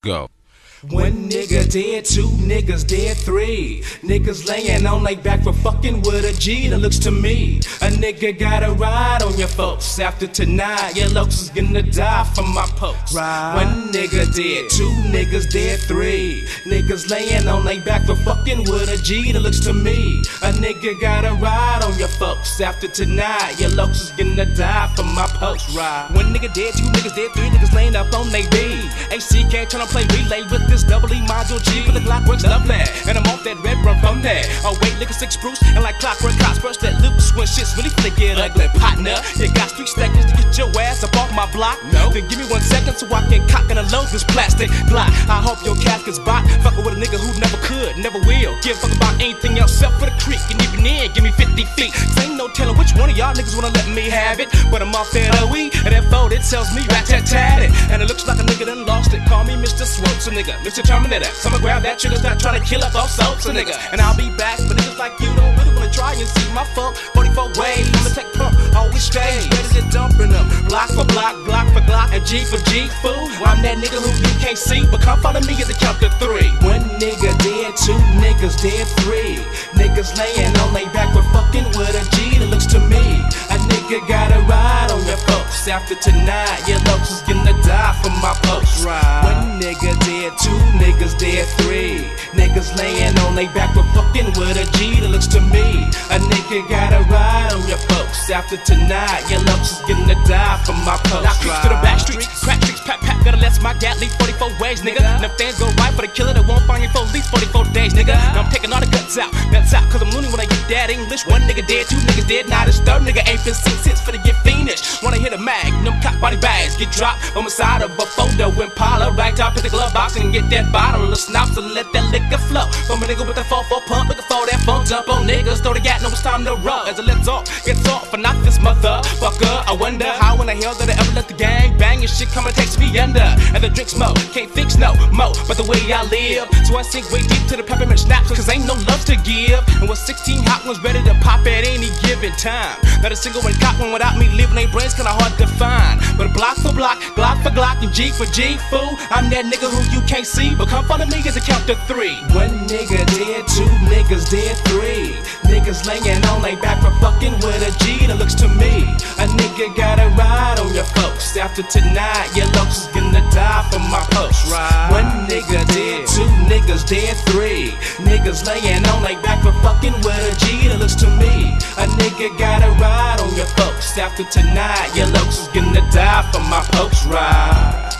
Go. One nigga dead, two niggas dead, three niggas laying on their back for fucking with a G that looks to me. A nigga gotta ride on your folks. After tonight, your looks is gonna die for my pokes. One nigga dead, two niggas dead, three niggas laying on their back for fucking with a G that looks to me. A nigga gotta ride on your folks. After tonight, your looks is gonna die for my pokes. One nigga dead, two niggas dead, three niggas laying up on they B. AC can't turn on play relay with this double E module G, but the Glock works lovely, and I'm off that red run from there. Oh wait, liquor 6 Bruce, and like clockwork, cops burst that loose when shit's really finna get ugly. Partner, you got 3 seconds to get your ass up off my block. No, then give me 1 second so I can cock and unload this plastic Glock. I hope your casket's bought. Fucking with a nigga who never could, never will. Give a fuck about anything else except for the creek, and even then, give me 50 feet. Ain't no telling which one of y'all niggas wanna let me have it, but I'm off that OE, and that fold it tells me rat-tat-tat it, and it looks like a nigga done lost it. Call me Mr. Swoopes, a nigga, Mr. Terminator. Someone grab that trigger, start trying to kill up all sorts of niggas. And I'll be back, but niggas like you don't really wanna try and see my fuck 44 ways. I'ma take pump, always stay ready to dumping them. Block for block, Glock for Glock, and G for G, fool. I'm that nigga who you can't see, but come follow me at the count to 3. One nigga dead, two niggas dead, three niggas laying on they back for fucking with a G that looks to me. A nigga gotta ride on your folks. After tonight, your looks is gonna die for my folks. One nigga dead, two niggas dead, three niggas laying on they back for fucking with a G that looks to me. A nigga gotta ride on your folks. After tonight, your looks is gonna die for my folks. Now creep to the back streets, crack streets, pat pat, gotta let my gat leave 44 ways, nigga. And if things go right for the killer, that won't find you for at least 44 days, nigga. Now I'm taking all the guts out, cause I'm loony when I get that English. One nigga dead, two niggas dead, now this third nigga ain't been seen since for to get fiendish. When I hit a magnum, cock body bags get dropped on the side of a photo Impala, right top in the glove box and get that bottle of snaps and let that liquor flow. From a nigga with a 4-4 pump, looking for that funk, jump on niggas, throw the gat, know it's time to roll. As it lets off, gets off, for not this motherfucker. I wonder how in the hell did I ever let the gang bang and shit come and takes me under. And the drink smoke, can't fix no mo, but the way I live. So I sink way deep to the peppermint schnapps, cause ain't no love to give. And with 16 hot ones ready to pop at any given time. Not a single one cop one without me leaving their brains kinda hard to find. But block for block, Glock for Glock, and G for G, fool. I'm that nigga who you can't see, but come follow me as I count to 3. One nigga dead, two niggas dead, three niggas laying on they back for fucking with a G that looks to me. A nigga gotta ride on your folks. After tonight, your looks is gonna die for my post. One nigga dead, two niggas dead, three niggas laying on they back for fucking with a G that looks to me. A nigga gotta ride on your folks. After tonight, your looks is gonna die for my post.